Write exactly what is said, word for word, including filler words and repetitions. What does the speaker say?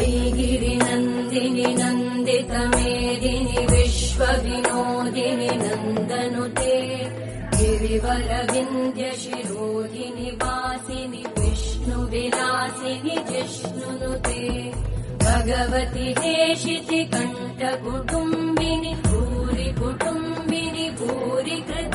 वैगिरिनन्दिनि नन्दितमेदिनि विश्वविनोदिनि नन्दनुते गिरिवरविन्द्यशिरोधिनि वासिनि विष्णुविलासिनि जिष्णुनुते भगवति हेशिति कण्ठकुटुम्बिनि भूरि कुटुम्बिनि भूरि कृत